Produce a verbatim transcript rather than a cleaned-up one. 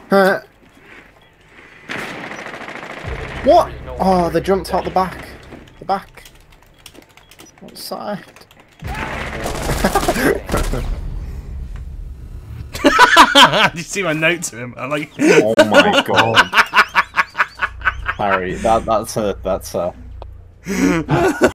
Uh, what? Oh, they jumped out the back. The back. What side? Did you see my note to him? I like. Oh my god, Harry, that that's a that's a.